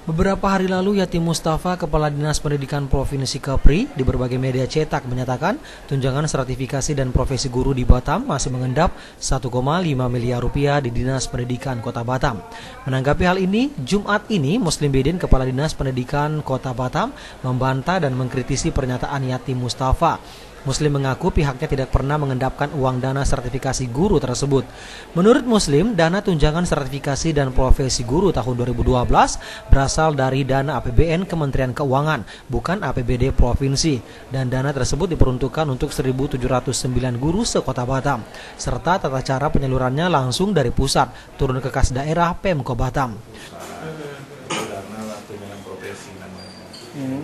Beberapa hari lalu, Yati Mustafa, Kepala Dinas Pendidikan Provinsi Kepri, di berbagai media cetak menyatakan tunjangan sertifikasi dan profesi guru di Batam masih mengendap 1,5 miliar rupiah di Dinas Pendidikan Kota Batam. Menanggapi hal ini, Jumat ini Muslim Bidin, Kepala Dinas Pendidikan Kota Batam, membantah dan mengkritisi pernyataan Yati Mustafa. Muslim mengaku pihaknya tidak pernah mengendapkan uang dana sertifikasi guru tersebut. Menurut Muslim, dana tunjangan sertifikasi dan profesi guru tahun 2012 berasal dari dana APBN Kementerian Keuangan, bukan APBD Provinsi. Dan dana tersebut diperuntukkan untuk 1.709 guru se-Kota Batam, serta tata cara penyalurannya langsung dari pusat, turun ke kas daerah Pemko Batam. Dana tunjangan profesi namanya.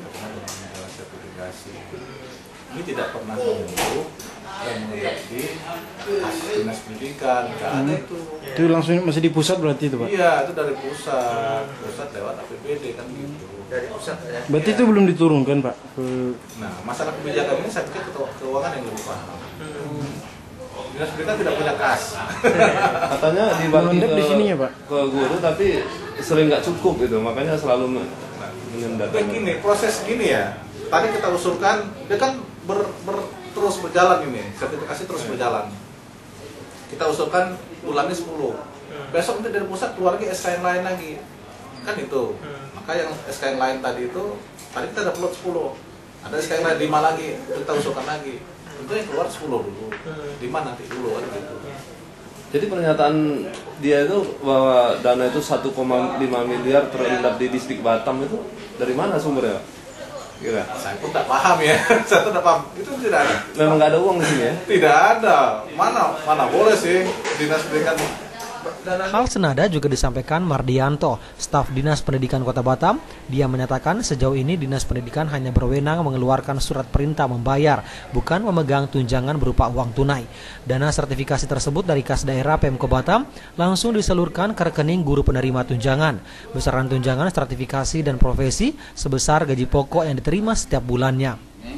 Ini tidak pernah menunggu dan mengendap di dinas pendidikan, nggak ada itu. Itu langsung masih di pusat berarti itu, Pak? Iya, itu dari pusat lewat APBD kan gitu. Dari pusat ya. Berarti itu belum diturunkan, Pak? Nah, masalah kebijakan ini saya pikir ketua keuangan yang lebih paham. Dinas pendidikan tidak punya kas. Katanya dibagi di sininya, Pak, ke guru tapi sering nggak cukup gitu, makanya selalu mengendap. Begini, proses gini ya. Tadi kita usulkan, dia kan terus berjalan ini, sertifikasi terus berjalan. Kita usulkan bulannya 10. Besok nanti dari pusat keluar lagi SK yang lain lagi. Kan itu. Maka yang SK yang lain tadi itu, tadi kita ada upload 10. Ada SK yang lain 5 lagi, kita usulkan lagi. Tentu yang keluar 10 dulu. 5 nanti dulu kan gitu. Jadi pernyataan dia itu bahwa dana itu 1,5 miliar terendap di distrik Batam itu dari mana sumbernya? Kira? Saya pun tidak paham ya. Saya pun tidak paham. Itu tidak ada. Memang nggak ada uang di sini ya? Tidak ada. Mana boleh sih dinas pendidikan. Hal senada juga disampaikan Mardianto, staf Dinas Pendidikan Kota Batam. Dia menyatakan sejauh ini Dinas Pendidikan hanya berwenang mengeluarkan surat perintah membayar, bukan memegang tunjangan berupa uang tunai. Dana sertifikasi tersebut dari kas daerah Pemko Batam langsung disalurkan ke rekening guru penerima tunjangan. Besaran tunjangan sertifikasi dan profesi sebesar gaji pokok yang diterima setiap bulannya.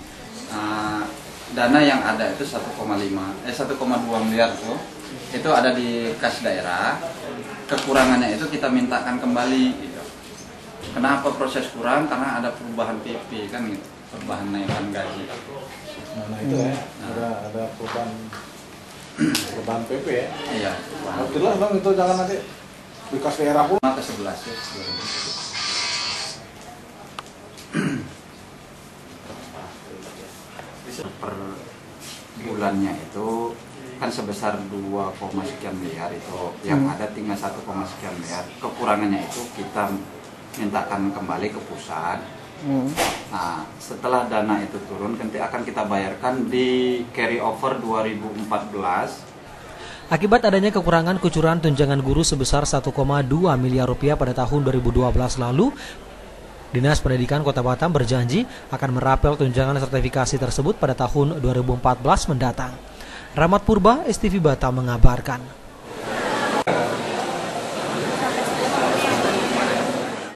Dana yang ada itu 1,2 miliar itu ada di kas daerah. Kekurangannya itu kita mintakan kembali gitu. Kenapa proses kurang? Karena ada perubahan PP kan gitu, perubahan naikkan gaji. Nah itu ya, ada perubahan PP ya. Iya. Jelas dong itu, jangan nanti di kas daerah pun. Ke 11 ya. Per bulannya itu kan sebesar 2, sekian miliar itu, yang ada tinggal 1, sekian miliar. Kekurangannya itu kita mintakan kembali ke pusat. Nah, setelah dana itu turun, nanti akan kita bayarkan di carry over 2014. Akibat adanya kekurangan kucuran tunjangan guru sebesar 1,2 miliar rupiah pada tahun 2012 lalu, Dinas Pendidikan Kota Batam berjanji akan merapel tunjangan sertifikasi tersebut pada tahun 2014 mendatang. Rahmat Purba, STV Batam mengabarkan.